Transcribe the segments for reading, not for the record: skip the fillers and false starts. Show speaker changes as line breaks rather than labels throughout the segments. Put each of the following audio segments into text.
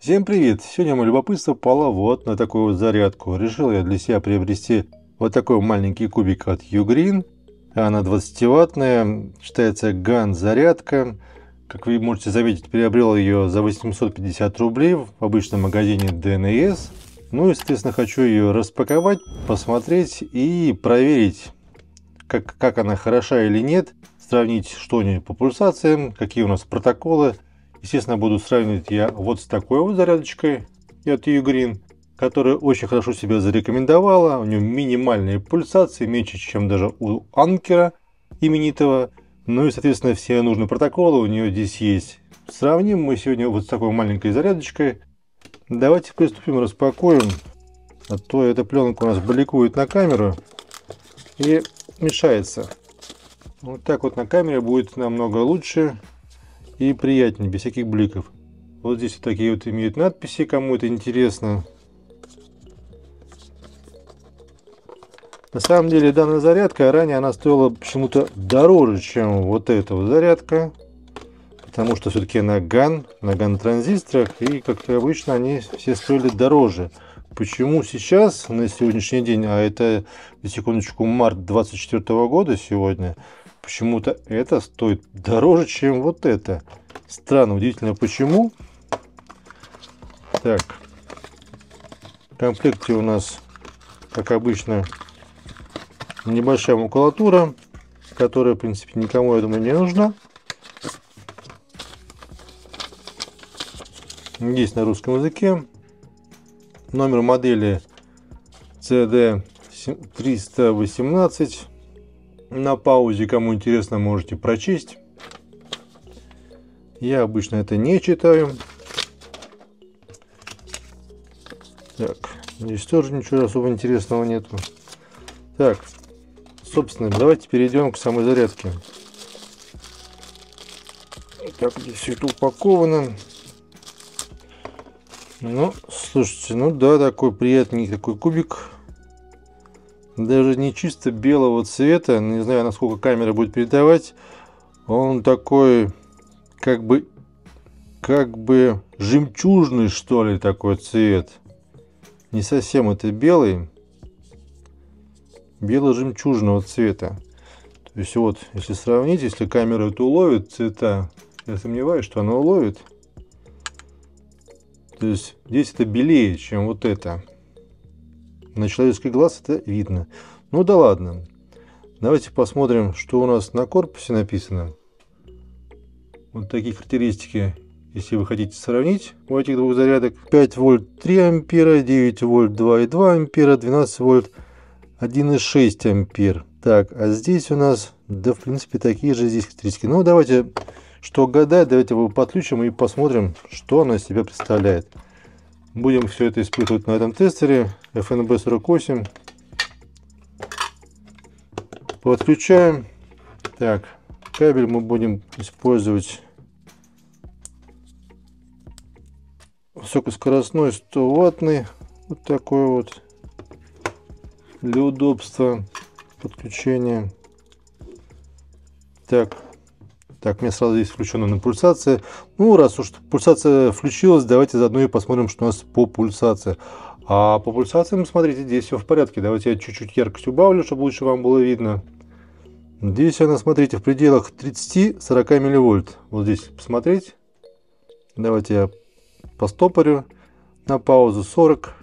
Всем привет! Сегодня мое любопытство пало вот на такую вот зарядку. Решил я для себя приобрести вот такой маленький кубик от Ugreen. Она 20-ваттная, считается GAN зарядка. Как вы можете заметить, приобрел ее за 850 рублей в обычном магазине DNS. Ну и, соответственно, хочу ее распаковать, посмотреть и проверить, как она хороша или нет. Сравнить, что у нее по пульсациям, какие у нас протоколы. Естественно, буду сравнивать я вот с такой вот зарядочкой от Ugreen, которая очень хорошо себя зарекомендовала. У нее минимальные пульсации, меньше, чем даже у Анкера именитого. Ну и, соответственно, все нужные протоколы у нее здесь есть. Сравним мы сегодня вот с такой маленькой зарядочкой. Давайте приступим, распакуем. А то эта пленка у нас бликует на камеру и мешается. Вот так вот на камере будет намного лучше и приятнее, без всяких бликов. Вот здесь вот такие вот имеют надписи, кому это интересно. На самом деле данная зарядка, ранее она стоила почему-то дороже, чем вот эта вот зарядка. Потому что все-таки на GAN транзисторах, и как обычно они все стоили дороже. Почему сейчас, на сегодняшний день, а это, на секундочку, март 24 года сегодня, почему-то это стоит дороже, чем вот это. Странно, удивительно, почему. Так, в комплекте у нас, как обычно, небольшая макулатура, которая, в принципе, никому, я думаю, не нужна. Есть на русском языке. Номер модели CD318. На паузе, кому интересно, можете прочесть. Я обычно это не читаю. Так, здесь тоже ничего особо интересного нету. Так, собственно, давайте перейдем к самой зарядке. Так, здесь все это упаковано. Ну, слушайте, ну да, такой приятный такой кубик. Даже не чисто белого цвета. Не знаю, насколько камера будет передавать. Он такой, как бы жемчужный, что ли, такой цвет. Не совсем это белый. Бело-жемчужного цвета. То есть вот, если сравнить, если камера это уловит цвета, я сомневаюсь, что она уловит. То есть здесь это белее, чем вот это. На человеческий глаз это видно. Ну да ладно. Давайте посмотрим, что у нас на корпусе написано. Вот такие характеристики, если вы хотите сравнить у этих двух зарядок. 5 вольт 3 ампера, 9 вольт 2,2 ампера, 12 вольт 1,6 ампер. Так, а здесь у нас, да, в принципе, такие же здесь характеристики. Ну, давайте, что гадать, давайте его подключим и посмотрим, что она из себя представляет. Будем все это испытывать на этом тестере FNB48. Подключаем. Так, кабель мы будем использовать высокоскоростной 100-ваттный. Вот такой вот. Для удобства подключения. Так, у меня сразу здесь включена на пульсация. Ну, раз уж пульсация включилась, давайте заодно и посмотрим, что у нас по пульсации. А по пульсациям, смотрите, здесь все в порядке. Давайте я чуть-чуть яркость убавлю, чтобы лучше вам было видно. Здесь она, смотрите, в пределах 30-40 милливольт. Вот здесь посмотреть. Давайте я постопорю. На паузу 40,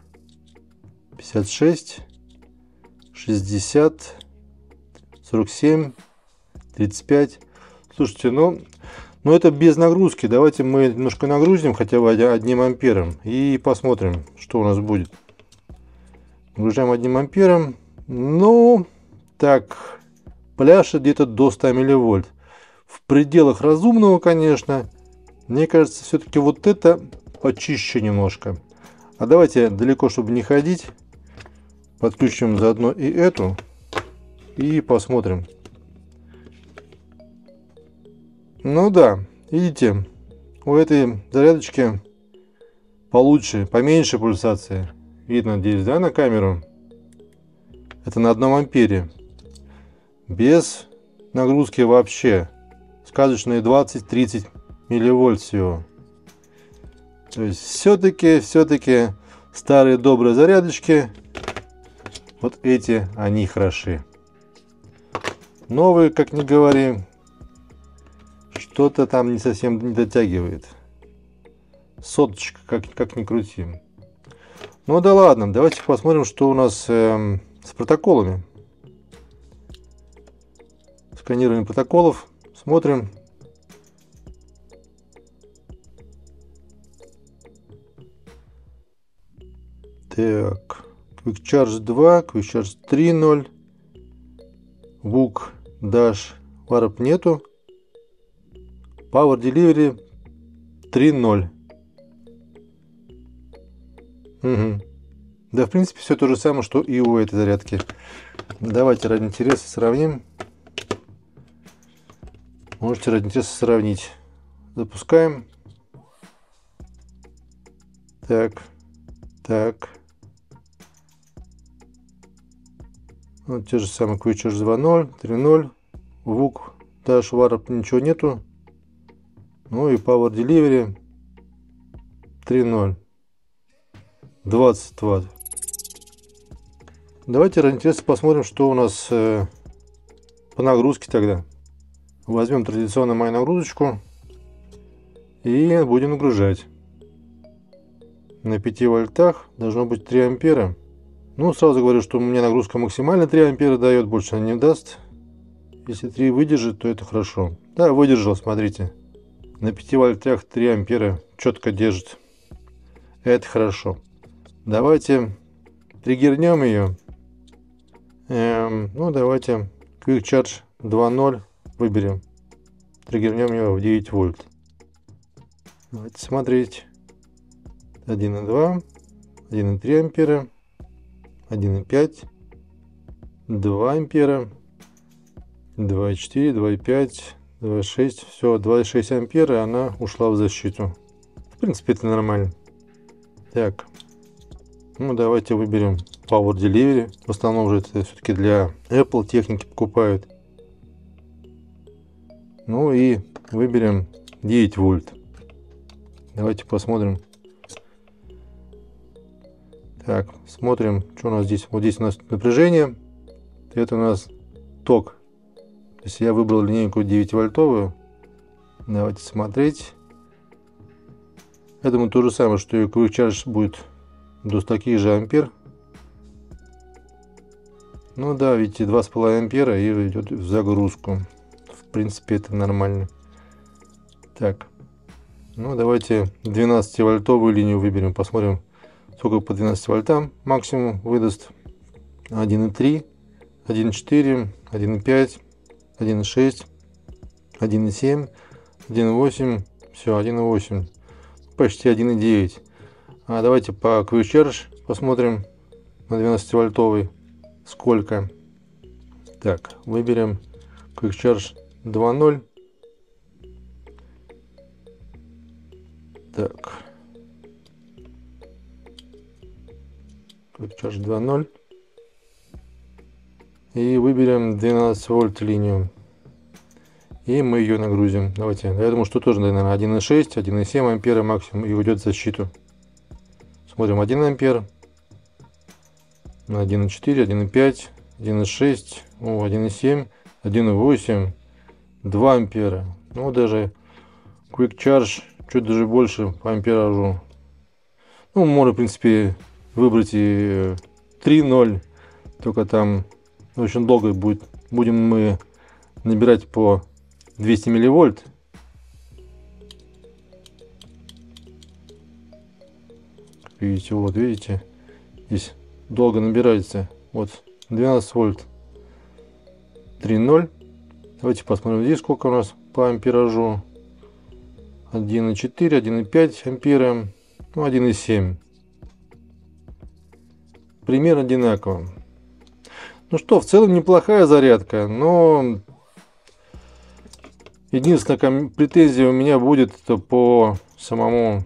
56, 60, 47, 35. Слушайте, ну это без нагрузки. Давайте мы немножко нагрузим хотя бы 1 ампером и посмотрим, что у нас будет. Нагружаем 1 ампером. Ну, так, пляшет где-то до 100 милливольт. В пределах разумного, конечно. Мне кажется, все-таки вот это почище немножко. А давайте далеко, чтобы не ходить, подключим заодно и эту и посмотрим. Ну да, видите, у этой зарядочки получше, поменьше пульсации. Видно здесь, да, на камеру? Это на 1 ампере. Без нагрузки вообще. Сказочные 20-30 милливольт всего. То есть все-таки старые добрые зарядочки, вот эти, они хороши. Новые, как ни говори, что-то там не совсем не дотягивает. Соточка, как ни крути. Ну да ладно, давайте посмотрим, что у нас с протоколами. Сканирование протоколов. Смотрим. Так, Quick Charge 2, Quick Charge 3.0, VOOC Dash Warp нету, Power Delivery 3.0. Угу. Да, в принципе, все то же самое, что и у этой зарядки. Давайте ради интереса сравним. Можете ради интереса сравнить. Запускаем. Так. Вот те же самые Quick Charge 2.0, 3.0, VOOC Dash Warp ничего нету. Ну и Power Delivery 3.0. 20 Вт. Давайте ради интереса посмотрим, что у нас по нагрузке тогда. Возьмем традиционную мою нагрузочку и будем нагружать. На 5 вольтах должно быть 3 ампера. Ну, сразу говорю, что у меня нагрузка максимально 3 ампера дает, больше она не даст. Если 3 выдержит, то это хорошо. Да, выдержал, смотрите. На 5 вольтах 3 ампера четко держит. Это хорошо. Давайте триггернем ее. Ну, давайте Quick Charge 2.0 выберем. Триггернем ее в 9 вольт. Давайте смотреть. 1.2, 1.3 ампера, 1.5, 2 ампера, 2.4, 2.5, 2.6. Все, 2.6 ампера, она ушла в защиту. В принципе, это нормально. Так. Ну, давайте выберем Power Delivery. В основном же это все-таки для Apple техники покупают. Ну и выберем 9 вольт. Давайте посмотрим. Так, смотрим, что у нас здесь. Вот здесь у нас напряжение. Это у нас ток. То есть я выбрал линейку 9 вольтовую. Давайте смотреть. Я думаю, то же самое, что и Quick Charge будет до таких же ампер. Ну да, видите, 2,5 ампера и идет в загрузку. В принципе, это нормально. Так, ну давайте 12 вольтовую линию выберем, посмотрим, сколько по 12 вольтам максимум выдаст. 1.3, 1.4, 1.5, 1.6, 1.7, 1.8, все, 1.8, почти 1.9. А давайте по Quick Charge посмотрим на 12 вольтовый сколько. Так, выберем Quick Charge 2.0. Так, Quick Charge 2.0. И выберем 12 вольт линию. И мы ее нагрузим. Давайте, я думаю, что тоже, наверное, 1.6, 1.7 ампера максимум и уйдет в защиту. Смотрим, 1 ампер, 1.4, 1.5, 1.6, 1.7, 1.8, 2 ампера. Ну, даже Quick Charge чуть даже больше по амперажу. Ну, можно, в принципе, выбрать и 3.0, только там очень долго будет. Будем мы набирать по 200 милливольт. Видите, вот видите, здесь долго набирается. Вот 12 вольт 3.0. Давайте посмотрим здесь, сколько у нас по амперажу. 1.4, 1.5 ампера, ну 1.7. Примерно одинаково. Ну что, в целом неплохая зарядка, но единственная претензия у меня будет это по самому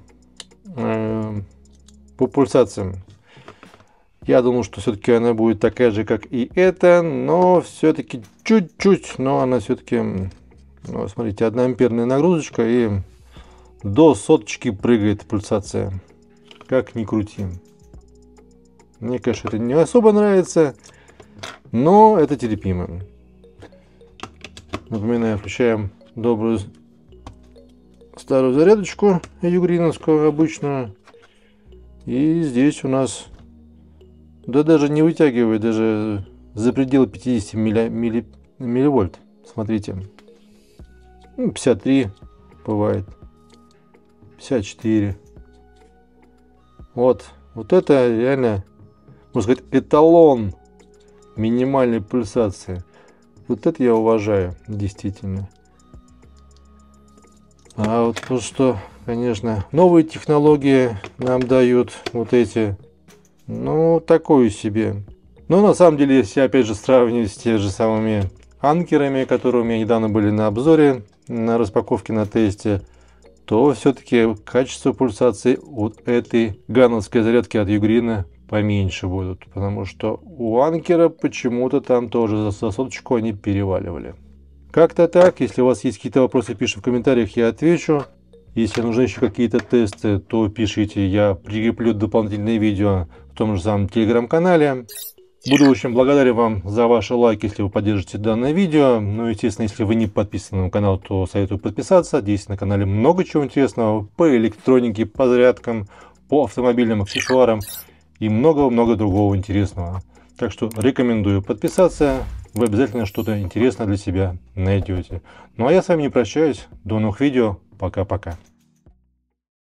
по пульсациям. Я думал, что все-таки она будет такая же, как и эта, но все-таки чуть-чуть, но она все-таки, ну, смотрите, 1 амперная нагрузочка и До соточки прыгает пульсация. Как ни крути. Мне, конечно, это не особо нравится, но это терпимо. Напоминаю, включаем добрую старую зарядочку югриновскую обычную. И здесь у нас, да даже не вытягивает, даже за пределы 50 милливольт. Смотрите. 53 бывает. 54. Вот это реально, можно сказать, эталон минимальной пульсации. Вот это я уважаю, действительно. А вот то, что, конечно, новые технологии нам дают, вот эти, ну, такое себе. Но на самом деле, если опять же сравнивать с теми же самыми анкерами, которые у меня недавно были на обзоре, на распаковке, на тесте, то все-таки качество пульсации от этой гановской зарядки от Ugreen поменьше будут, потому что у анкера почему-то там тоже за соточку они переваливали. Как-то так. Если у вас есть какие-то вопросы, пишите в комментариях, я отвечу. Если нужны еще какие-то тесты, то пишите, я прикреплю дополнительные видео в том же самом телеграм-канале. Буду очень благодарен вам за ваши лайки, если вы поддержите данное видео. Ну, естественно, если вы не подписаны на канал, то советую подписаться. Здесь на канале много чего интересного по электронике, по зарядкам, по автомобильным аксессуарам и много-много другого интересного. Так что рекомендую подписаться. Вы обязательно что-то интересное для себя найдете. Ну а я с вами не прощаюсь. До новых видео. Пока-пока.